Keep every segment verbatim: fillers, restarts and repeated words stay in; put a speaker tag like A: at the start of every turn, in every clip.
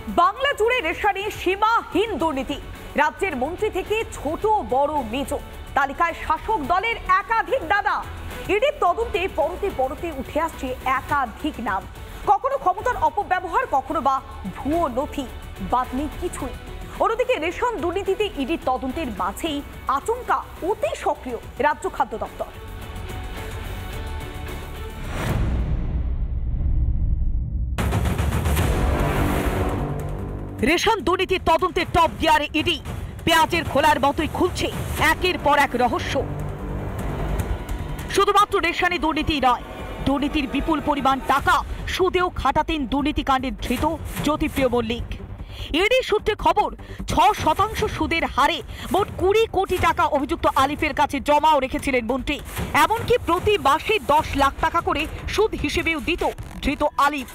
A: বাংলা জুড়ে রেশনে সীমাহীন দুর্নীতি। রাজ্যের মন্ত্রী থেকে ছোট বড় মেজো তালিকায় শাসক দলের একাধিক দাদা। ইডির তদন্তে পরতে পরতে উঠে আসছে একাধিক নাম। কখনো ক্ষমতার অপব্যবহার, কখনো বা ভুয়ো নথি, বাদ নেই কিছুই। অন্যদিকে রেশন দুর্নীতিতে ইডির তদন্তের মাঝেই আচমকা অতি সক্রিয় রাজ্য খাদ্য দপ্তর। রেশন দুর্নীতির তদন্তের টপ গিয়ারে ইডি। পেঁয়াজের খোলার মতোই খুলছে একের পর এক রহস্য। শুধুমাত্র রেশনে দুর্নীতি নয়, দুর্নীতির বিপুল পরিমাণ টাকা সুদেও খাটাতেন দুর্নীতিকাণ্ডে ধৃত জ্যোতিপ্রিয় মল্লিক। ইডি সূত্রে খবর, ছ শতাংশ সুদের হারে মোট কুড়ি কোটি টাকা অভিযুক্ত আলিফের কাছে জমাও রেখেছিলেন মন্ত্রী। এমনকি প্রতি মাসে দশ লাখ টাকা করে সুদ হিসেবেও দিত ধৃত আলিফ।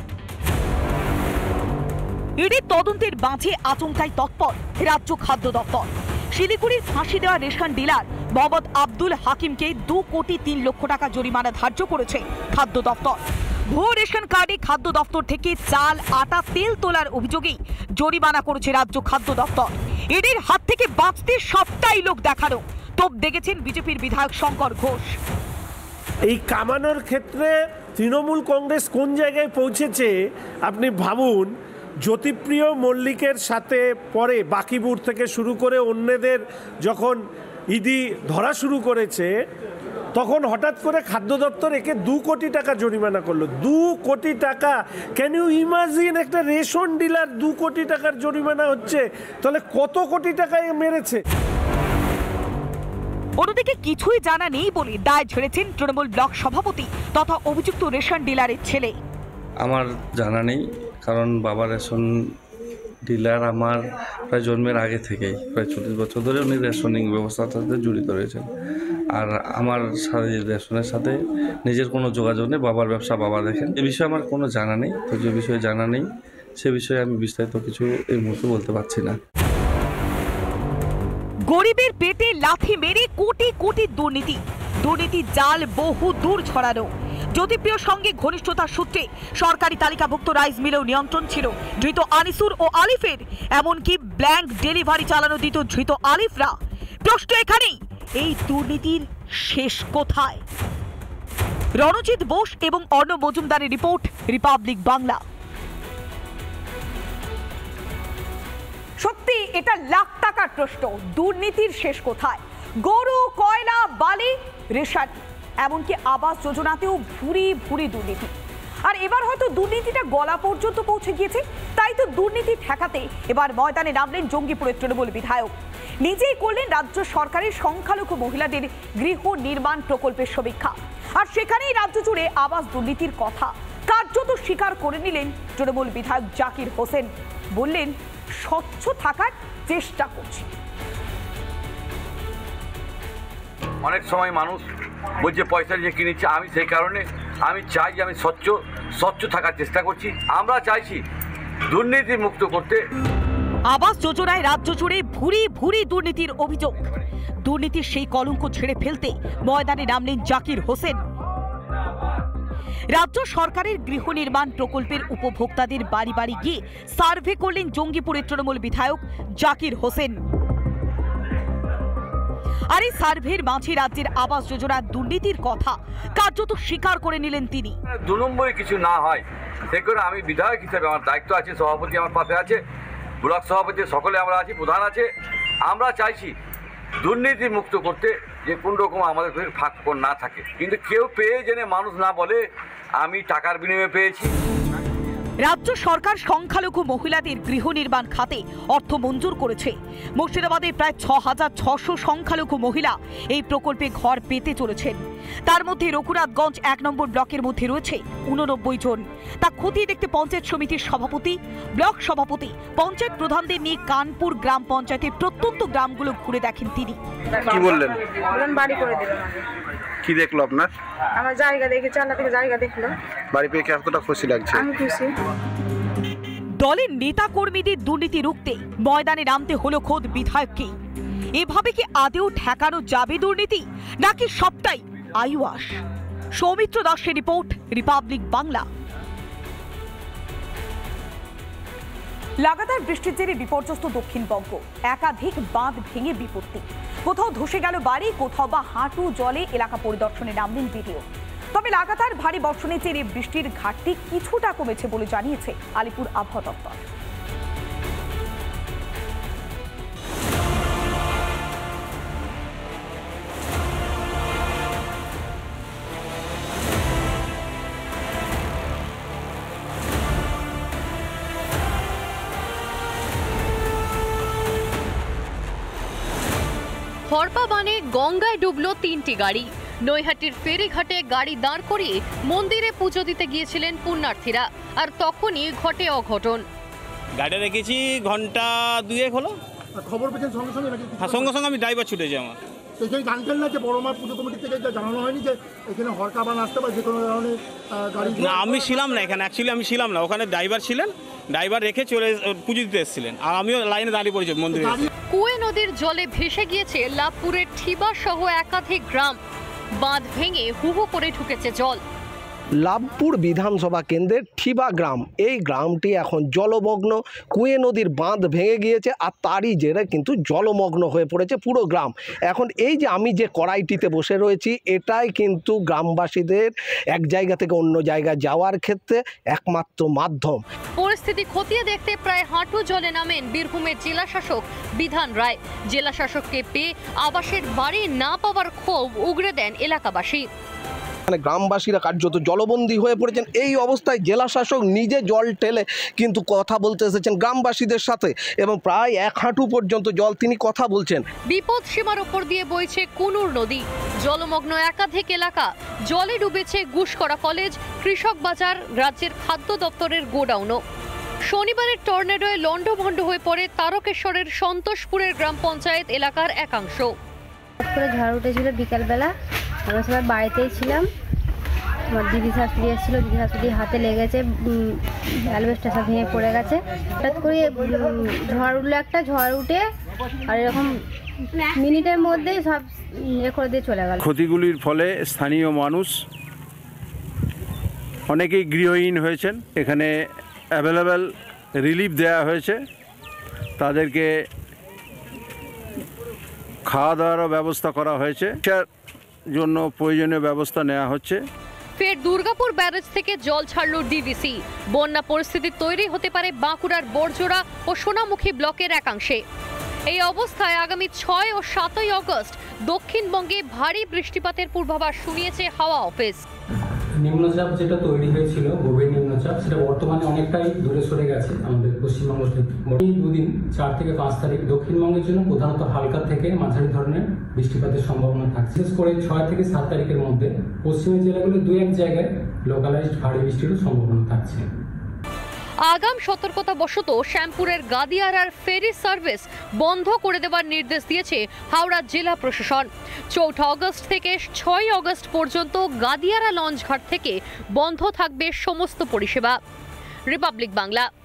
A: ইডির তদন্তের মাঝে আচমকাই তৎপর রাজ্য খাদ্য দপ্তর। শিলিগুড়ির ফাঁসি দেওয়া রেশন ডিলার মোহাম্মদ আব্দুল হাকিমকে দু কোটি তিন লক্ষ টাকা জরিমানা ধার্য করেছে খাদ্য দপ্তর। ভুয়ো রেশন কার্ডে খাদ্য দপ্তর থেকে চাল, আটা, তেল তোলার অভিযোগেই জরিমানা করেছে রাজ্য খাদ্য দপ্তর। ইডির হাত থেকে বাঁচতে সবটাই লোক দেখানো। তোপ দেখেছেন বিজেপির বিধায়ক শঙ্কর ঘোষ।
B: এই কামানোর ক্ষেত্রে তৃণমূল কংগ্রেস কোন জায়গায় পৌঁছেছে আপনি ভাবুন। জ্যোতিপ্রিয় মল্লিকের সাথে পরে বাকিবুর থেকে শুরু করে অন্যদের যখন ইডি ধরা শুরু করেছে, তখন হঠাৎ করে খাদ্য দপ্তর একে দু কোটি টাকা জরিমানা করলো। দু কোটি টাকা! Can you imagine? একটা রেশন ডিলার দু কোটি টাকার জরিমানা হচ্ছে, তাহলে কত কোটি টাকায় মেরেছে?
A: অন্যদিকে কিছুই জানা নেই বলে দায় ঝেড়েছেন তৃণমূল ব্লক সভাপতি তথা অভিযুক্ত রেশন ডিলারের ছেলে।
C: আমার জানা নেই, কারণ বাবা রেশন ডিলার আমার প্রায় জন্মের আগে থেকেই, প্রায় চল্লিশ বছর ধরে উনি রেশনিং ব্যবস্থার সাথে জড়িত রয়েছেন। আর আমার রেশনের সাথে নিজের কোনো যোগাযোগ নেই, বাবার ব্যবসা বাবা দেখেন। এ বিষয়ে আমার কোনো জানা নেই। তো যে বিষয়ে জানা নেই সে বিষয়ে আমি বিস্তারিত কিছু এই মুহূর্তে বলতে পারছি না।
A: গরিবের পেটে লাথি মেরে কোটি কোটি দুর্নীতি দুর্নীতির জাল বহু দূর ছড়ানো। জ্যোতিপ্রিয়র সঙ্গে ঘনিষ্ঠতার সূত্রে সরকারি তালিকাভুক্ত রাইস মিলেও নিয়ন্ত্রণ ছিল ধৃত আনিসুর ও আলিফের। এমনকি ব্ল্যাঙ্ক ডেলিভারি চালানো দিত ধৃত আলিফরা। প্রশ্ন এখানেই, এই দুর্নীতির শেষ কোথায়? রণজিৎ বোস এবং অর্ণব মজুমদারের রিপোর্ট, রিপাবলিক বাংলা। সত্যি এটা লাখ টাকার প্রশ্ন, দুর্নীতির শেষ কোথায়? গরু, কয়লা, বালি, রেশন, এমনকি আবাস যোজনাতেও ভুরি ভুরি দুর্নীতি। আর এবার হয়তো দুর্নীতিটা গলা পর্যন্ত পৌঁছে গিয়েছে। তাই তো দুর্নীতি ঠেকাতে এবার ময়দানে নামলেন জঙ্গিপুরের তৃণমূল বিধায়ক। নিজেই করলেন রাজ্য সরকারের সংখ্যালঘু মহিলাদের গৃহ নির্মাণ প্রকল্পের সমীক্ষা। আর সেখানেই রাজ্য জুড়ে আবাস দুর্নীতির কথা কার্যত স্বীকার করে নিলেন তৃণমূল বিধায়ক জাকির হোসেন। বললেন, স্বচ্ছ থাকার চেষ্টা করছি।
D: অনেক সময় মানুষ বলছে পয়সা দিয়ে কিনেছে, আমি সেই কারণে আমি চাই যে আমি স্বচ্ছ স্বচ্ছ থাকার চেষ্টা করছি। আমরা চাইছি দুর্নীতি মুক্ত করতে।
A: আবাস যোজনায় রাজ্য জুড়ে ভুরি ভুরি দুর্নীতির অভিযোগ। দুর্নীতির সেই কলঙ্ক ছেড়ে ফেলতে ময়দানে নামলেন জাকির হোসেন। রাজ্য সরকারের গৃহ নির্মাণ প্রকল্পের উপভোক্তাদের বাড়ি বাড়ি গিয়ে সার্ভে করলেন জঙ্গিপুরের তৃণমূল বিধায়ক জাকির হোসেন। আর এই সার্ভের মাঝে রাজ্যের আবাস যোজনার দুর্নীতির কথা কার্যত স্বীকার করে নিলেন তিনি।
D: দু নম্বরে কিছু না হয় সে করে আমি বিধায়ক হিসেবে আমার দায়িত্ব আছে, সভাপতি আমার পাশে আছে, ব্লক সভাপতি সকলে আমরা আছি, প্রধান আছে। আমরা চাইছি দুর্নীতি মুক্ত করতে, যে কোন রকম আমাদের ফাঁক না থাকে, কিন্তু কেউ পেয়ে জেনে মানুষ না বলে আমি টাকার বিনিময়ে পেয়েছি।
A: রাজ্য সরকার সংখ্যালঘু মহিলাদের গৃহ নির্মাণ খাতে অর্থ মঞ্জুর করেছে। মুর্শিদাবাদে প্রায় ছ হাজার ছশো সংখ্যালঘু মহিলা এই প্রকল্পে ঘর পেতে চলেছেন। তার মধ্যে রঘুনাথগঞ্জ এক নম্বর ব্লকের মধ্যে রয়েছে উননব্বই জন। তা খতিয়ে দেখতে পঞ্চায়েত সমিতির সভাপতি, ব্লক সভাপতি, পঞ্চায়েত প্রধানদের নিয়ে কানপুর গ্রাম পঞ্চায়েতের প্রত্যন্ত গ্রামগুলো ঘুরে দেখেন তিনি।
E: কি বললেন?
F: বাড়ি করে দিলাম।
E: কি দেখলো আপনার?
F: আমার জায়গা দেখেছে, আল্লাহ থেকে জায়গা দেখলো।
E: বাড়ি পেয়ে কতটা খুশি লাগছে?
F: আমি খুশি।
A: দলের নেতা কর্মীদের দুর্নীতি রুখতে ময়দানে নামতে হলো খোদ বিধায়ককে। এভাবে কি আদেও ঠেকানো যাবে দুর্নীতি, নাকি সবটাই আইওয়াস? সৌমিত্র দাসের রিপোর্ট, রিপাবলিক বাংলা। লাগাতার বৃষ্টির জেরে বিপর্যস্ত দক্ষিণবঙ্গ, একাধিক বাঁধ ভেঙে বিপত্তি। কোথাও ধসে গেল বাড়ি, কোথাও বা হাঁটু জলে এলাকা পরিদর্শনে নামলেন বিডিও। তবে লাগাতার ভারী বর্ষণের জেরে বৃষ্টির ঘাটতি কিছুটা কমেছে বলে জানিয়েছে আলিপুর আবহাওয়া দপ্তর।
G: হরপা বানে গঙ্গায় ডুবলো তিনটি গাড়ি। নৈহাটির ফেরিঘাটে গাড়ি দাঁড় করিয়ে মন্দিরে পুজো দিতে গিয়েছিলেন পুণ্যার্থীরা, আর তখনই ঘটে অঘটন।
H: গাড়ি রেখেছি ঘন্টা দুয়েক হলো।
I: খবর পেয়েছেন সঙ্গে সঙ্গে নাকি?
H: হ্যাঁ, সঙ্গে সঙ্গে আমি ড্রাইভার ছুটেছি আমার।
I: এখানে জানতেন না যে বড়মা পুজো কমিটি থেকে জানানো হয়নি যে এখানে হরকা বান আসতে পারে, যে কোনো ধরনের গাড়ি?
H: না, আমি ছিলাম না এখানে, অ্যাকচুয়ালি আমি ছিলাম না ওখানে, ড্রাইভার ছিলেন, ড্রাইভার রেখে চলে পুজো দিতে এসেছিলেন, আর আমিও লাইনে দাঁড়িয়ে পড়েছি মন্দিরে।
G: কুয়ে নদীর জলে ভেসে গিয়েছে লাভপুরের ঠিবা সহ একাধিক গ্রাম। বাঁধ ভেঙে হু হু করে ঢুকেছে জল।
J: লাভপুর বিধানসভা কেন্দ্রের ঠিবা গ্রাম, এই গ্রামটি এখন জলমগ্ন। কুয়ে নদীর বাঁধ ভেঙে গিয়েছে, আর তারই জেরে কিন্তু জলমগ্ন হয়ে পড়েছে পুরো গ্রাম। এখন এই যে আমি যে কড়াইটিতে বসে রয়েছি, এটাই কিন্তু গ্রামবাসীদের এক জায়গা থেকে অন্য জায়গায় যাওয়ার ক্ষেত্রে একমাত্র মাধ্যম।
G: পরিস্থিতি খতিয়ে দেখতে প্রায় হাঁটু জলে নামেন বীরভূমের জেলা শাসক বিধান রায়। জেলা শাসককে পেয়ে আবাসের বাড়ি না পাওয়ার ক্ষোভ উগরে দেন এলাকাবাসী।
J: মানে গ্রামবাসীরা কার্যত জলবন্দী হয়ে পড়েছেন। এই অবস্থায় জেলা শাসক নিজে জল ঠেলে কিন্তু কথা বলতে এসেছেন গ্রামবাসীদের সাথে, এবং প্রায় এক হাঁটু পর্যন্ত জল তিনি কথা বলছেন।
G: বিপদ সীমার উপর দিয়ে বইছে কুনুর নদী। জলমগ্ন একাধিক এলাকা, জলে ডুবেছে গুসকরা কলেজ, কৃষক বাজার, রাজ্যের খাদ্য দপ্তরের গোডাউনও। শনিবারের টর্নেডোয় লন্ডভন্ড হয়ে পড়ে তারকেশ্বরের সন্তোষপুরের গ্রাম পঞ্চায়েত এলাকার একাংশ।
K: ঝড় উঠেছিল বিকালবেলা, আমরা সবাই বাড়িতেই ছিলাম। আমার দিদি শাশুড়ি এসেছিলো, দিদি শাশুড়ি হাতে লেগেছে, অ্যালবেস্টার সব ভেঙে পড়ে গেছে। হঠাৎ করে ঝড় উঠলো, একটা ঝড় উঠে আর এরকম মিনিটের মধ্যেই সব ইয়ে করে দিয়ে চলে গেল।
E: ক্ষতিগুলির ফলে স্থানীয় মানুষ অনেকেই গৃহহীন হয়েছেন। এখানে অ্যাভেলেবেল রিলিফ দেওয়া হয়েছে, তাদেরকে খাওয়া দাওয়ারও ব্যবস্থা করা হয়েছে, তার জন্য প্রয়োজনীয় ব্যবস্থা নেওয়া হচ্ছে।
G: ফের দুর্গাপুর ব্যারেজ থেকে জল ছাড়ল ডিভিসি। বন্যা পরিস্থিতি তৈরি হতে পারে বাঁকুড়ার বড়জোড়া ও সোনামুখী ব্লকের একাংশে। এই অবস্থায় আগামী ছয় ও সাতই আগস্ট দক্ষিণবঙ্গে ভারী বৃষ্টিপাতের পূর্বাভাস শুনিয়েছে হাওয়া অফিস।
L: নিম্নচাপ যেটা তৈরি হয়েছিল, গভীর নিম্নচাপ, সেটা বর্তমানে অনেকটাই দূরে সরে গেছে আমাদের পশ্চিমবঙ্গ থেকে। এই দুদিন চার থেকে পাঁচ তারিখ দক্ষিণবঙ্গের জন্য প্রধানত হালকা থেকে মাঝারি ধরনের বৃষ্টিপাতের সম্ভাবনা থাকছে। বিশেষ করে ছয় থেকে সাত তারিখের মধ্যে পশ্চিমের জেলাগুলো দু এক জায়গায় লোকালাইজড ভারী বৃষ্টিরও সম্ভাবনা থাকছে।
G: আগাম সতর্কতা বশত শ্যামপুরের গাদিয়ারার ফেরি সার্ভিস বন্ধ করে দেওয়ার নির্দেশ দিয়েছে হাওড়া জেলা প্রশাসন। চৌঠা আগস্ট থেকে ছয় আগস্ট পর্যন্ত গাদিয়ারা লঞ্চঘাট থেকে বন্ধ থাকবে সমস্ত পরিষেবা। রিপাবলিক বাংলা।